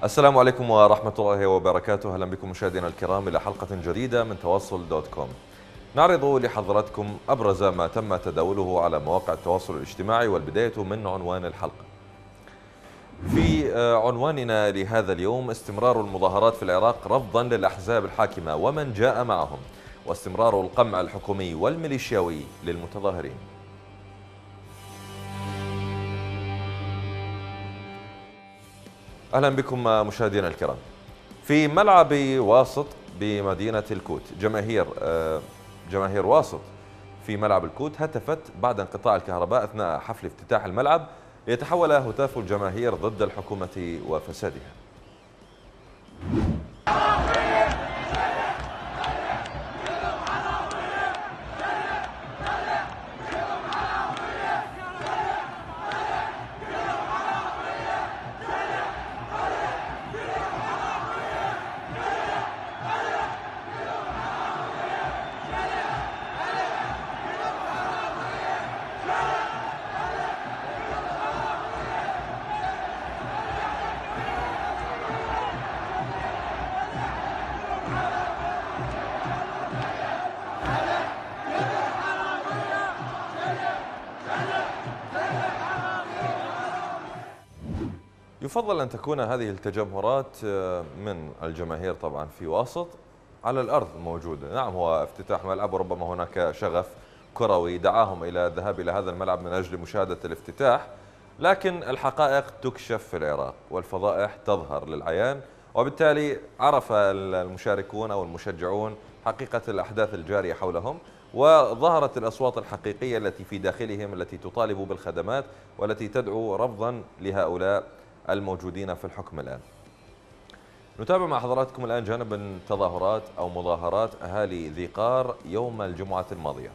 السلام عليكم ورحمة الله وبركاته. أهلا بكم مشاهدينا الكرام إلى حلقة جديدة من تواصل دوت كوم. نعرض لحضراتكم أبرز ما تم تداوله على مواقع التواصل الاجتماعي، والبداية من عنوان الحلقة. في عنواننا لهذا اليوم: استمرار المظاهرات في العراق رفضا للأحزاب الحاكمة ومن جاء معهم، واستمرار القمع الحكومي والميليشياوي للمتظاهرين. أهلا بكم مشاهدينا الكرام. في ملعب واسط بمدينة الكوت، جماهير واسط في ملعب الكوت هتفت بعد انقطاع الكهرباء أثناء حفل افتتاح الملعب، ليتحول هتاف الجماهير ضد الحكومة وفسادها. يفضل أن تكون هذه التجمهرات من الجماهير طبعا في واسط على الأرض موجودة. نعم، هو افتتاح ملعب وربما هناك شغف كروي دعاهم إلى الذهاب إلى هذا الملعب من أجل مشاهدة الافتتاح، لكن الحقائق تكشف في العراق والفضائح تظهر للعيان، وبالتالي عرف المشاركون أو المشجعون حقيقة الأحداث الجارية حولهم، وظهرت الأصوات الحقيقية التي في داخلهم التي تطالب بالخدمات والتي تدعو رفضا لهؤلاء الموجودين في الحكم الآن. نتابع مع حضراتكم الآن جانب من تظاهرات أو مظاهرات أهالي ذي قار يوم الجمعة الماضية.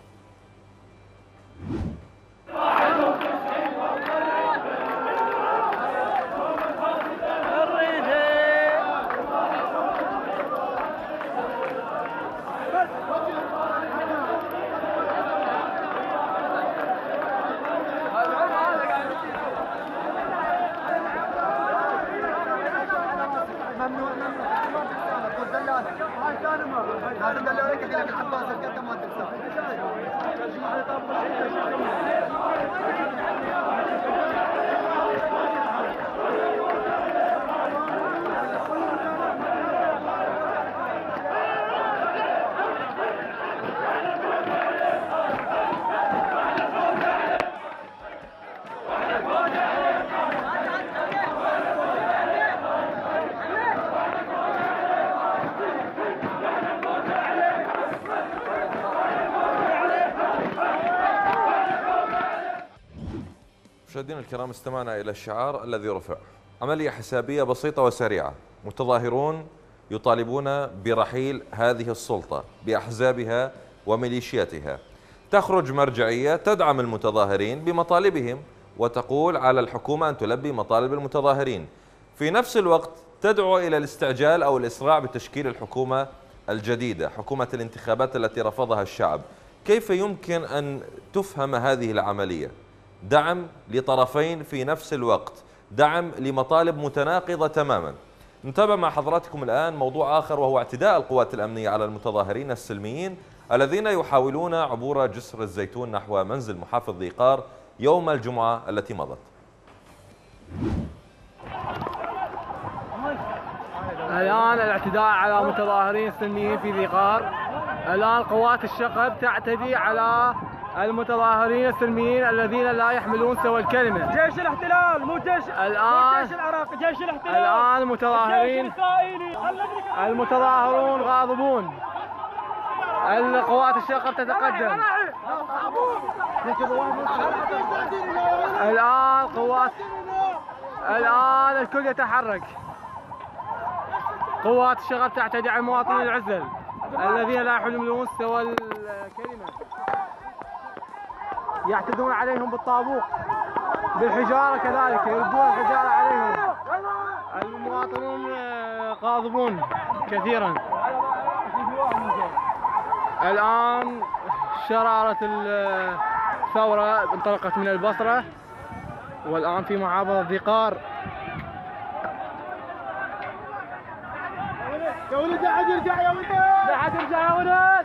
مشاهدينا الكرام، استمعنا إلى الشعار الذي رفع: عملية حسابية بسيطة وسريعة، متظاهرون يطالبون برحيل هذه السلطة بأحزابها وميليشياتها. تخرج مرجعية تدعم المتظاهرين بمطالبهم وتقول على الحكومة أن تلبي مطالب المتظاهرين، في نفس الوقت تدعو إلى الاستعجال أو الإسراع بتشكيل الحكومة الجديدة، حكومة الانتخابات التي رفضها الشعب. كيف يمكن أن تفهم هذه العملية؟ دعم لطرفين في نفس الوقت، دعم لمطالب متناقضة تماما. نتابع مع حضراتكم الآن موضوع آخر، وهو اعتداء القوات الأمنية على المتظاهرين السلميين الذين يحاولون عبور جسر الزيتون نحو منزل محافظ ذي قار يوم الجمعة التي مضت. الآن الاعتداء على متظاهرين سلميين في ذي قار. الآن قوات الشقب تعتدي على المتظاهرين السلميين الذين لا يحملون سوى الكلمة. جيش الاحتلال مو جيش العراق، جيش الاحتلال. الآن المتظاهرون غاضبون. القوات الشقب تتقدم. الآن الكل يتحرك. قوات الشغب تعتدي على المواطنين العزل الذين لا يحملون سوى الكلمة، يعتدون عليهم بالطابوق بالحجارة، كذلك يردون الحجارة عليهم. المواطنون غاضبون كثيرا. الآن شرارة الثورة انطلقت من البصرة والآن في محافظة ذي قار. يا ولد لا حد يرجع يا ولد لا حد يرجع يا ولد.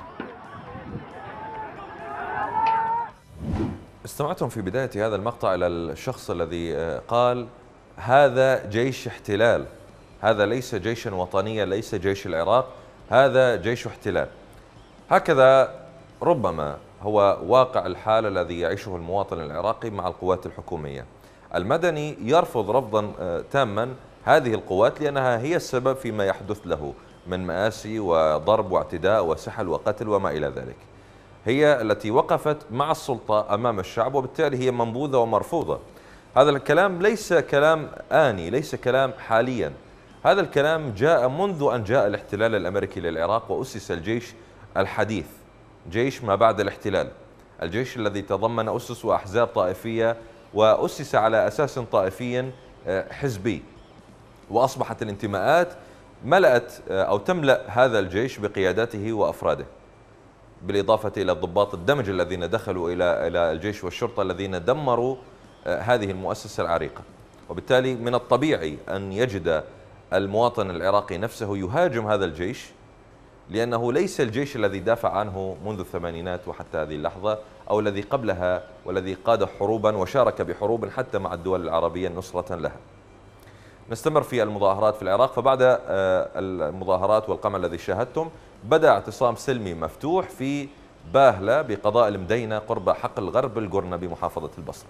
استمعتم في بداية هذا المقطع إلى الشخص الذي قال هذا جيش احتلال، هذا ليس جيشا وطنيا، ليس جيش العراق، هذا جيش احتلال. هكذا ربما هو واقع الحال الذي يعيشه المواطن العراقي مع القوات الحكومية. المدني يرفض رفضا تاما هذه القوات لأنها هي السبب فيما يحدث له من مآسي وضرب واعتداء وسحل وقتل وما إلى ذلك. هي التي وقفت مع السلطة أمام الشعب، وبالتالي هي منبوذة ومرفوضة. هذا الكلام ليس كلام آني، ليس كلام حاليا، هذا الكلام جاء منذ أن جاء الاحتلال الأمريكي للعراق وأسس الجيش الحديث، جيش ما بعد الاحتلال، الجيش الذي تضمن أسس وأحزاب طائفية وأسس على أساس طائفي حزبي، وأصبحت الانتماءات ملأت أو تملأ هذا الجيش بقياداته وأفراده، بالإضافة إلى الضباط الدمج الذين دخلوا إلى الجيش والشرطة الذين دمروا هذه المؤسسة العريقة. وبالتالي من الطبيعي أن يجد المواطن العراقي نفسه يهاجم هذا الجيش، لأنه ليس الجيش الذي دافع عنه منذ الثمانينات وحتى هذه اللحظة، أو الذي قبلها والذي قاد حروبا وشارك بحروب حتى مع الدول العربية نصرة لها. نستمر في المظاهرات في العراق. فبعد المظاهرات والقمع الذي شاهدتم بدأ اعتصام سلمي مفتوح في باهلة بقضاء المدينة قرب حقل الغرب القرنة بمحافظة البصرة.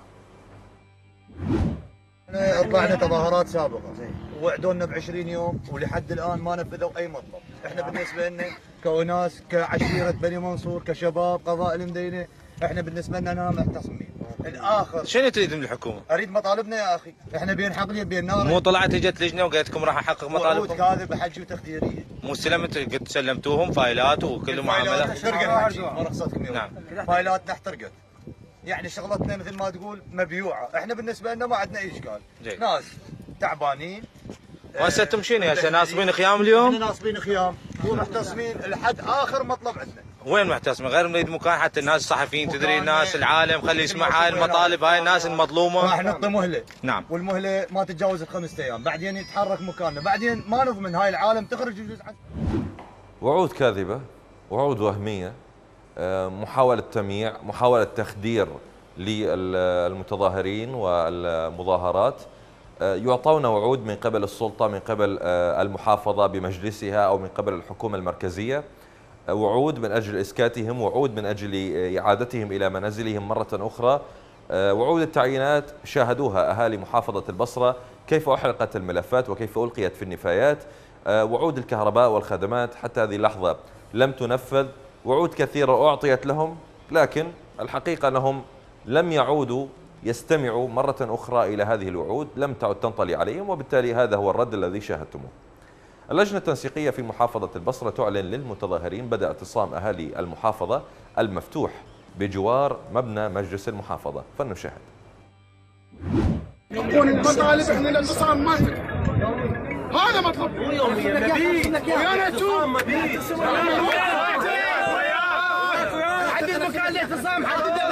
طلعنا تظاهرات سابقة ووعدونا ب20 يوم ولحد الآن ما نفذوا أي مطلب. احنا بالنسبة لنا كأناس كعشيرة بني منصور كشباب قضاء المدينة، احنا بالنسبة لنا معتصمين. الآخر شنو تريد من الحكومة؟ أريد مطالبنا يا أخي، احنا بين حقلي بين نار. مو طلعت اجت لجنة وقالت لكم راح أحقق مطالبكم؟ وعود كاذب حجي وتخديرية. مو استلمت قد سلمتوهم فايلات وكل معاملة؟ احترقت حجي ما رخصتكم يوم. نعم. فايلاتنا احترقت. يعني شغلتنا مثل ما تقول مبيوعة، احنا بالنسبة لنا ما عندنا أي إشكال. ناس تعبانين. هسه انتم شنو هسه ناصبين خيام اليوم؟ احنا ناصبين خيام ومحتصمين لحد آخر مطلب عندنا. وين محتسمين؟ غير نريد مكان حتى الناس الصحفيين تدري، الناس العالم خلي يسمع هاي المطالب، هاي الناس المظلومه. راح نعطي مهله. نعم. والمهله ما تتجاوز ال5 ايام، بعدين يتحرك مكاننا، بعدين ما نضمن هاي العالم تخرج يجوز. وعود كاذبه، وعود وهميه، محاوله تمييع، محاوله تخدير للمتظاهرين والمظاهرات. يعطون وعود من قبل السلطه، من قبل المحافظه بمجلسها او من قبل الحكومه المركزيه، وعود من أجل إسكاتهم، وعود من أجل إعادتهم إلى منازلهم مرة أخرى. وعود التعيينات شاهدوها أهالي محافظة البصرة كيف أحرقت الملفات وكيف ألقيت في النفايات. وعود الكهرباء والخدمات حتى هذه اللحظة لم تنفذ. وعود كثيرة أعطيت لهم، لكن الحقيقة أنهم لم يعودوا يستمعوا مرة أخرى إلى هذه الوعود، لم تعد تنطلي عليهم، وبالتالي هذا هو الرد الذي شاهدتموه. اللجنة التنسيقية في محافظة البصرة تعلن للمتظاهرين بدء اعتصام أهالي المحافظة المفتوح بجوار مبنى مجلس المحافظة. فلنشاهد. المطالب احنا الاعتصام ما هذا مطلب. ويانا نشوف حدد مكان الاعتصام، حدد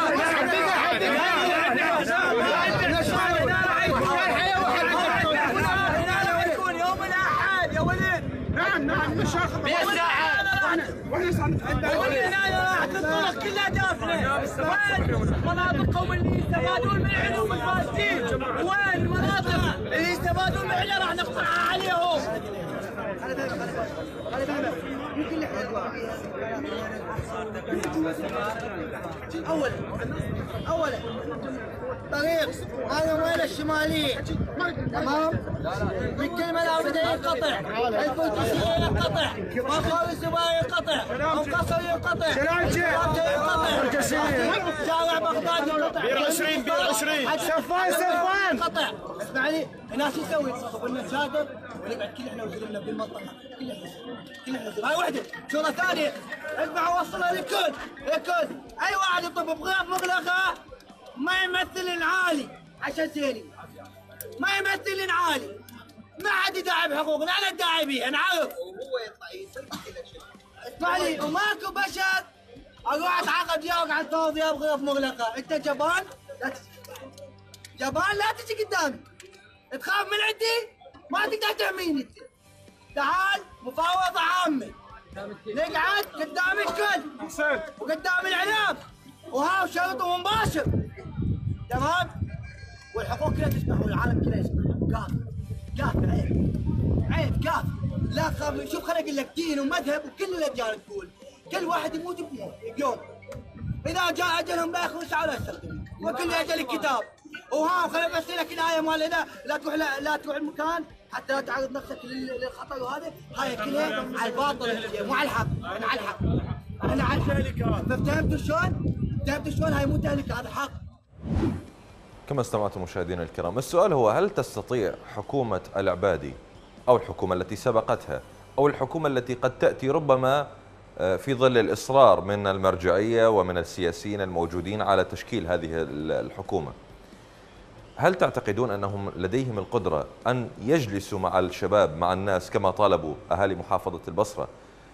نعم نشاخذ كلها دافنه. وين مناطق قوم اللي يستفادون من علوم الفاسدين؟ وين المناطق اللي يستفادون منها راح نقطعها عليهم. اولا طريق هذا وين الشماليه تمام؟ من كل ملابده ينقطع، البوتسيه ينقطع، مخاوي الزباين ينقطع، القصر ينقطع، شارع بغداد ينقطع، بير 20 سفان ينقطع. اسمعني هنا شو نسوي؟ قلنا نسافر ونقعد كل احنا وزلمنا بالمنطقه، كل احنا هاي وحده. شغله ثانيه اسمع وصلها للكل، اي واحد يطب بغياب مغلقه ما يمثل العالي عشان سيري، ما يمثل العالي، ما حد يداعي بحقوقنا، انا ادعي بيها نعرف. وهو يطلع اسمعني وماكو بشر اروح اتعاقد وياك عن توظيف بغرف مغلقه. انت جبان لا تجي، جبان لا تجي قدامي، تخاف من عندي ما تقدر تحميني انت. تعال مفاوضة عامة، نقعد قدام الكل وقدام الإعلام، وها شرط مباشر، تمام؟ والحقوق كلها تسمح والعالم كله يسمح. كافي عيب كافي. لا تخاف. شوف خليني اقول لك دين ومذهب وكل الاديان تقول كل واحد يموت بيوم. اذا جاء اجلهم لا يخرج ولا يستخدم، وكل اجل الكتاب. وها خليني بس لك الايه مال لا تروح لا تروح المكان حتى لا تعرض نفسك للخطر، وهذا هاي كلها على الباطل مو على الحق. انا على الحق، انا على الحق. فهمتوا شلون؟ فهمتوا شلون؟ هاي مو تهلكه، هذا حق. كما استمعتم مشاهدينا الكرام، السؤال هو: هل تستطيع حكومة العبادي أو الحكومة التي سبقتها أو الحكومة التي قد تأتي ربما في ظل الإصرار من المرجعية ومن السياسيين الموجودين على تشكيل هذه الحكومة، هل تعتقدون أنهم لديهم القدرة أن يجلسوا مع الشباب مع الناس كما طالبوا أهالي محافظة البصرة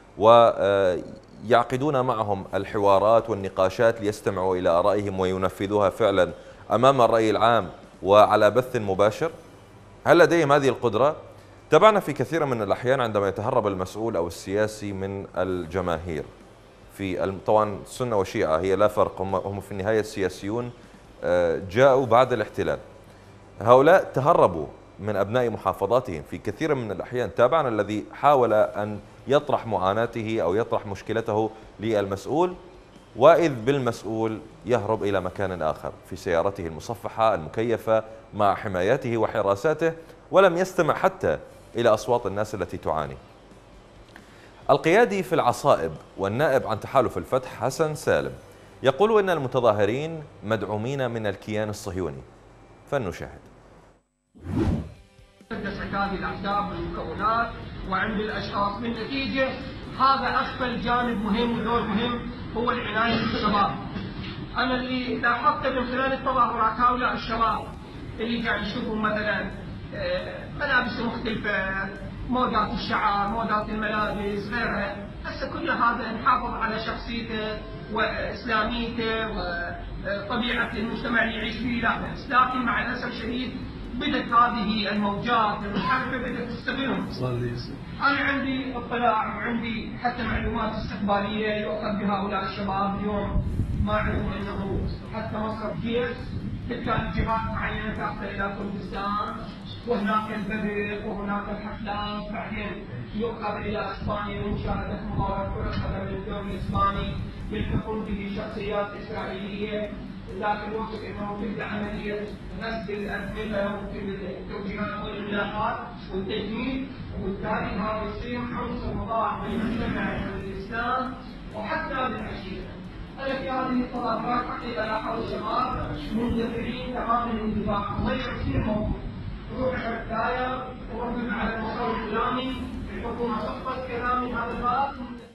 ويعقدون معهم الحوارات والنقاشات ليستمعوا إلى آرائهم وينفذوها فعلا أمام الرأي العام وعلى بث مباشر؟ هل لديهم هذه القدرة؟ تابعنا في كثير من الأحيان عندما يتهرب المسؤول أو السياسي من الجماهير، في طبعا سنة وشيعة هي لا فرق، هم في النهاية السياسيون جاءوا بعد الاحتلال. هؤلاء تهربوا من أبناء محافظاتهم في كثير من الأحيان. تابعنا الذي حاول أن يطرح معاناته أو يطرح مشكلته للمسؤول، وإذ بالمسؤول يهرب إلى مكان آخر في سيارته المصفحة المكيفة مع حماياته وحراساته، ولم يستمع حتى إلى أصوات الناس التي تعاني. القيادي في العصائب والنائب عن تحالف الفتح حسن سالم يقول إن المتظاهرين مدعومين من الكيان الصهيوني، فلنشاهد. هذه الأحزاب والمكونات وعند الأشخاص، بالنتيجة هذا أغفل جانب مهم ودور مهم هو العناية بالشباب. أنا اللي لاحظته من خلال التظاهرات هؤلاء الشباب اللي قاعد يشوفون مثلا ملابس مختلفة، مودات الشعر، مودات الملابس، غيرها، هسه كل هذا نحافظ على شخصيته وإسلاميته وطبيعة المجتمع اللي يعيش فيه لا بأس، لكن مع الأسف الشديد بدت هذه الموجات المنحرفة بدت تستغلهم. أنا عندي اطلاع وعندي حتى معلومات استخبارية يؤخذ بهؤلاء الشباب اليوم ما علموا أنه حتى مصر جيش تلك الجهات معينة تأخذ إلى كردستان، وهناك البرق وهناك الحفلات، بعدين يؤخذ إلى إسبانيا لمشاهدة مباراة كرة قدم للدوري الإسباني، يلحقون به شخصيات إسرائيلية، لكن وقت انه تبدا عمليه غسل الاسئله والتوجيهات والاملاءات والتجميل، وبالتالي هذا يصير عنصر مضاعف بالمجتمع الاسلام وحتى بالعشيره. انا في هذه التظاهرات حقيقه لاحظوا الشباب مندفعين تماما اندفاع، ما يصير موجود. روح الحكايه وردد على المصور الفلاني، الحكومه صفت كلامي هذا الباب.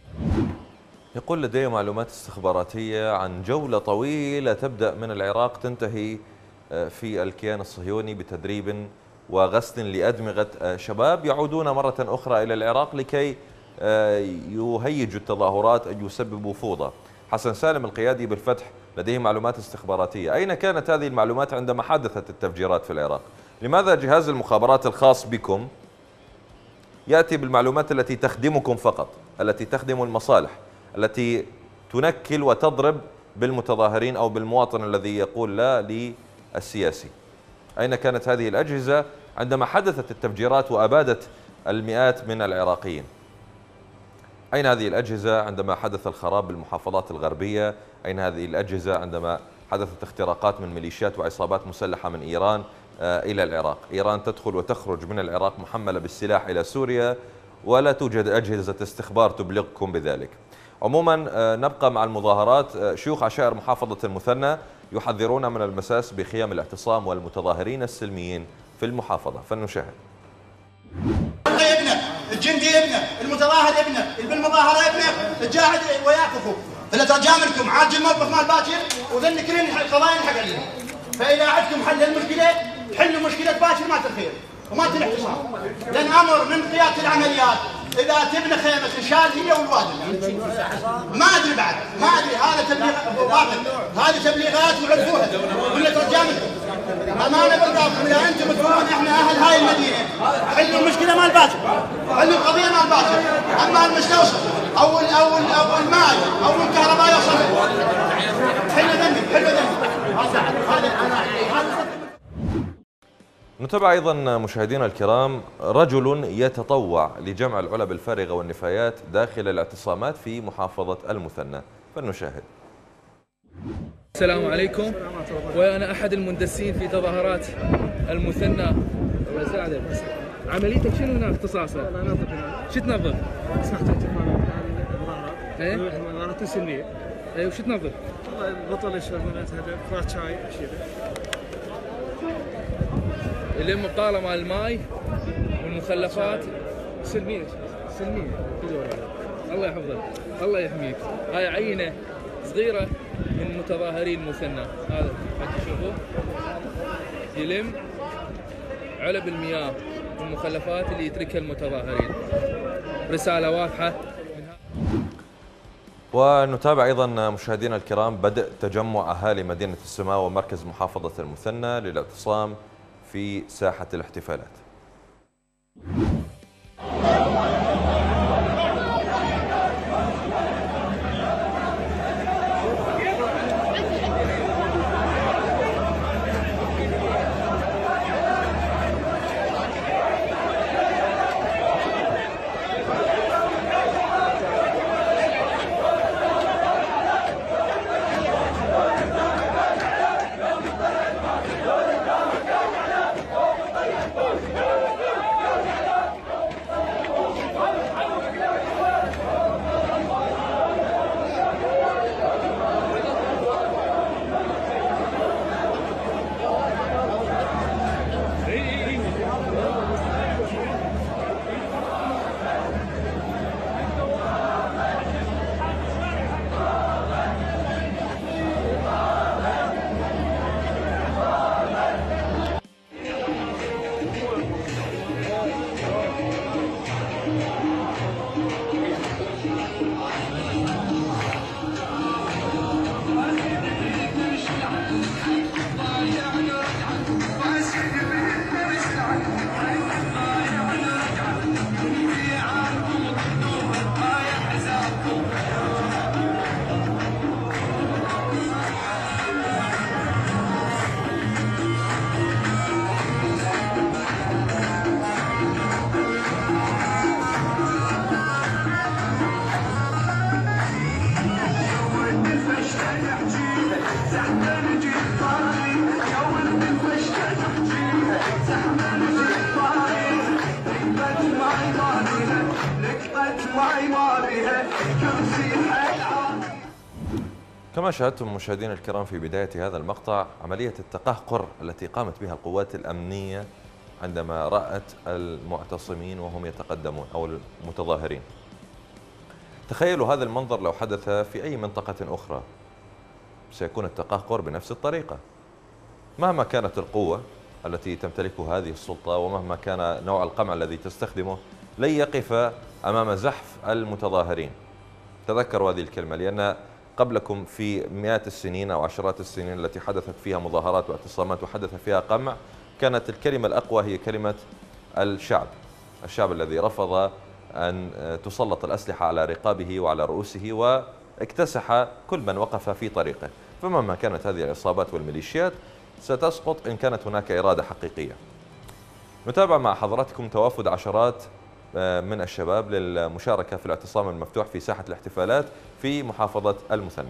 يقول لديه معلومات استخباراتية عن جولة طويلة تبدأ من العراق تنتهي في الكيان الصهيوني بتدريب وغسل لأدمغة شباب يعودون مرة أخرى إلى العراق لكي يهيجوا التظاهرات أن يسببوا فوضى. حسن سالم القيادي بالفتح لديه معلومات استخباراتية. أين كانت هذه المعلومات عندما حدثت التفجيرات في العراق؟ لماذا جهاز المخابرات الخاص بكم يأتي بالمعلومات التي تخدمكم فقط، التي تخدم المصالح، التي تنكل وتضرب بالمتظاهرين أو بالمواطن الذي يقول لا للسياسي؟ أين كانت هذه الأجهزة عندما حدثت التفجيرات وأبادت المئات من العراقيين؟ أين هذه الأجهزة عندما حدث الخراب بالمحافظات الغربية؟ أين هذه الأجهزة عندما حدثت اختراقات من ميليشيات وعصابات مسلحة من إيران إلى العراق؟ إيران تدخل وتخرج من العراق محملة بالسلاح إلى سوريا ولا توجد أجهزة استخبار تبلغكم بذلك. عموما نبقى مع المظاهرات. شيوخ عشائر محافظة المثنى يحذرون من المساس بخيام الاعتصام والمتظاهرين السلميين في المحافظة، فلنشاهد. ابنه، الجندي ابنه، المتظاهر ابنه، اللي بالمظاهرة ابنه، الجاهد وياكفوا، فلا ترجاملكم عالج الموقف مال باكر وذن كلين القضايا انحق عليهم. فإذا عندكم حل المشكلة حلوا مشكلة باكر ما تنخير وما تنحتصار. لأن أمر من قيادة العمليات إذا تبنى خيمة تنشال هي والوالد. ما أدري بعد، ما أدري هذا تبليغ باطل، هذه تبليغات وعرفوها ولا ترجمتها. أمانة بالله إذا أنتم تقولون إحنا أهل هاي المدينة حلوا المشكلة مال باكر، حلوا القضيه مال باكر، اما المستوصف او الماي او الكهرباء يوصل حلو ذنبي حلو ذنبي. نتابع أيضا مشاهدينا الكرام رجل يتطوع لجمع العلب الفارغة والنفايات داخل الاعتصامات في محافظة المثنى، فلنشاهد. السلام عليكم، وأنا أحد المندسين في تظاهرات المثنى. الله يساعدك. عمليتك شنو هنا اختصاصها؟ انا انظف هنا. شو تنظف؟ اسمح تنظيف المظاهرات. ايه؟ المظاهرات السلميه. ايه وش تنظف؟ والله البطل يشربون كرات شاي اشياء. اللي مقالة مال الماي والمخلفات سلميه سلميه. الله يحفظك، الله يحميك. هاي عينة صغيرة من متظاهرين المثنى، هذا حتى تشوفوا يلم علب المياه والمخلفات اللي يتركها المتظاهرين. رسالة واضحة. ونتابع أيضا مشاهدينا الكرام بدء تجمع أهالي مدينة السماء ومركز محافظة المثنى للاعتصام في ساحة الاحتفالات. كما شاهدتم مشاهدينا الكرام في بداية هذا المقطع عملية التقهقر التي قامت بها القوات الأمنية عندما رأت المعتصمين وهم يتقدمون أو المتظاهرين. تخيلوا هذا المنظر لو حدث في أي منطقة أخرى، سيكون التقهقر بنفس الطريقة. مهما كانت القوة التي تمتلكها هذه السلطة ومهما كان نوع القمع الذي تستخدمه لن يقف أمام زحف المتظاهرين. تذكروا هذه الكلمة، لأن قبلكم في مئات السنين أو عشرات السنين التي حدثت فيها مظاهرات واعتصامات وحدث فيها قمع، كانت الكلمة الأقوى هي كلمة الشعب الذي رفض أن تسلط الأسلحة على رقابه وعلى رؤوسه واكتسح كل من وقف في طريقه. فمهما كانت هذه العصابات والميليشيات ستسقط إن كانت هناك إرادة حقيقية. نتابع مع حضراتكم توافد عشرات من الشباب للمشاركة في الاعتصام المفتوح في ساحة الاحتفالات في محافظة المثنى.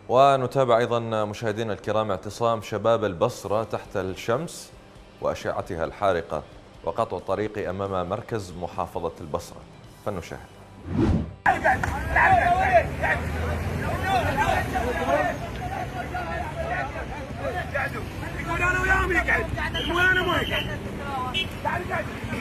ونتابع أيضا مشاهدينا الكرام اعتصام شباب البصرة تحت الشمس وأشعتها الحارقة وقطع الطريق أمام مركز محافظة البصرة، فلنشاهد. يقول انا وياهم يقعد، مو انا ما يقعد. تعال قعد.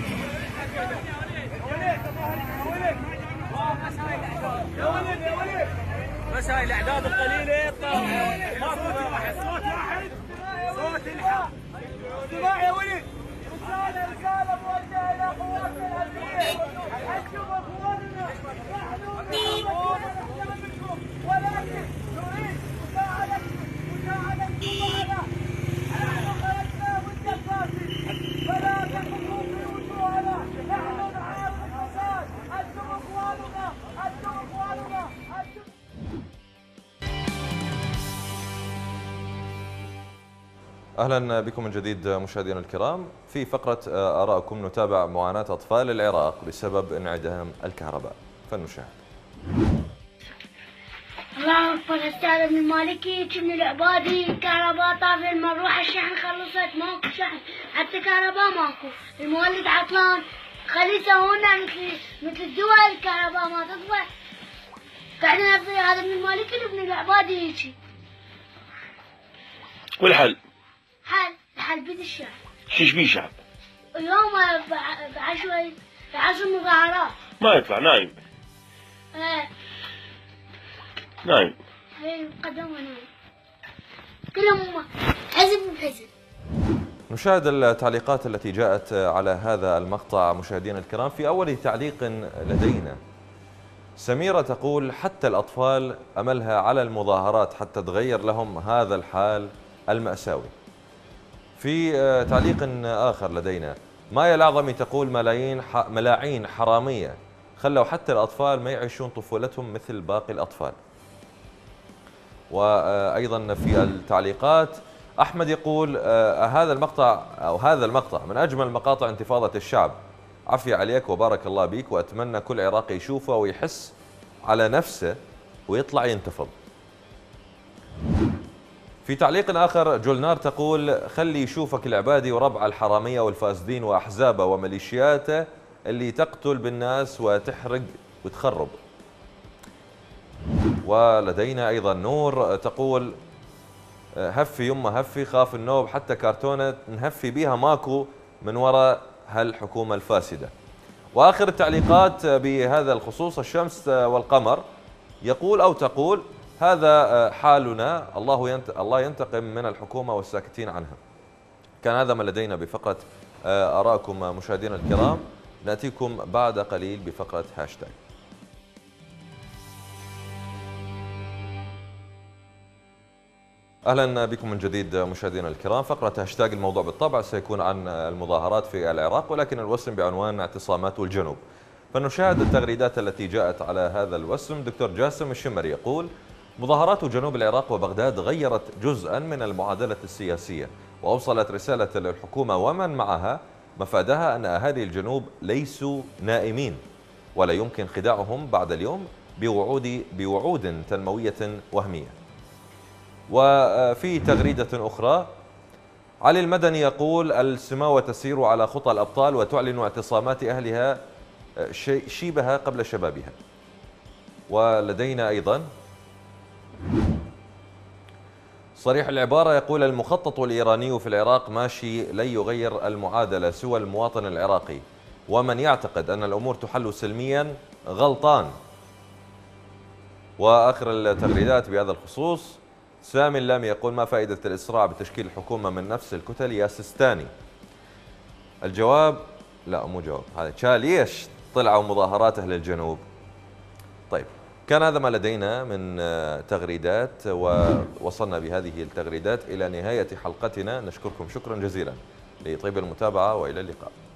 يا ولد يا ولد. بس هاي الاعداد القليله ما صوت واحد، صوت واحد، صوت الحق. اسمع يا ولد. رساله موجهه الى قواتنا الامنيه. انتم اخواننا، نحن نحترمكم ولكن نريد مساعدتكم معنا. نحن خرجنا متكاتفين فلا تحكموا في وجوهنا، نحن نعارض الفساد، انتم اخواننا، انتم اخواننا، انتم. أهلا بكم من جديد مشاهدينا الكرام. في فقرة آرائكم نتابع معاناة أطفال العراق بسبب انعدام الكهرباء، فلنشاهد. الله اكبر. استاذ ابن المالكي من العبادي الكهرباء طافي، المروحه الشحن خلصت، ماكو شحن، حتى كهرباء ماكو، المولد عطلان، خلي يسوونا مثل الدول الكهرباء ما تطفى. قاعدين نفطر هذا ابن المالكي وابن العبادي هيجي. والحل؟ الحل بيد الشعب. شيش بيه شعب؟ اليوم بعشوي بعشر مظاهرات. ما يطلع نايم. نايم. هي مقدمة نايم. كلهم حزب بحزب. نشاهد التعليقات التي جاءت على هذا المقطع مشاهدينا الكرام. في أول تعليق لدينا سميرة تقول: حتى الأطفال أملها على المظاهرات حتى تغير لهم هذا الحال المأساوي. في تعليق آخر لدينا مايا الأعظمي تقول: ملاعين حرامية خلوا حتى الأطفال ما يعيشون طفولتهم مثل باقي الأطفال. وأيضا في التعليقات أحمد يقول: هذا المقطع من أجمل مقاطع انتفاضة الشعب، عافية عليك وبارك الله بيك، وأتمنى كل عراقي يشوفه ويحس على نفسه ويطلع ينتفض. في تعليق آخر جولنار تقول: خلي يشوفك العبادي وربع الحرامية والفاسدين وأحزابه وميليشياته اللي تقتل بالناس وتحرق وتخرب. ولدينا أيضا نور تقول: هفي يمه هفي، خاف النوب حتى كرتونة نهفي بيها ماكو من وراء هالحكومة الفاسدة. وآخر التعليقات بهذا الخصوص الشمس والقمر يقول أو تقول: هذا حالنا، الله ينتقم من الحكومة والساكتين عنها. كان هذا ما لدينا بفقرة آراءكم مشاهدينا الكرام. نأتيكم بعد قليل بفقرة هاشتاج. أهلا بكم من جديد مشاهدينا الكرام. فقرة هاشتاج الموضوع بالطبع سيكون عن المظاهرات في العراق، ولكن الوسم بعنوان اعتصامات الجنوب. فنشاهد التغريدات التي جاءت على هذا الوسم. دكتور جاسم الشمري يقول: مظاهرات جنوب العراق وبغداد غيرت جزءا من المعادلة السياسية، وأوصلت رسالة للحكومة ومن معها مفادها أن أهالي الجنوب ليسوا نائمين، ولا يمكن خداعهم بعد اليوم بوعود تنموية وهمية. وفي تغريدة أخرى علي المدني يقول: السماوة تسير على خطى الأبطال وتعلن اعتصامات أهلها شيبها قبل شبابها. ولدينا أيضا صريح العبارة يقول: المخطط الإيراني في العراق ماشي لن يغير المعادلة سوى المواطن العراقي، ومن يعتقد أن الأمور تحل سلميا غلطان. وآخر التغريدات بهذا الخصوص سامي اللامي يقول: ما فائدة الإسراع بتشكيل الحكومة من نفس الكتل يا سستاني؟ الجواب لا مو جواب، هذا ليش طلعوا مظاهرات أهل الجنوب. طيب، كان هذا ما لدينا من تغريدات، ووصلنا بهذه التغريدات إلى نهاية حلقتنا. نشكركم شكرا جزيلا لطيب المتابعة، وإلى اللقاء.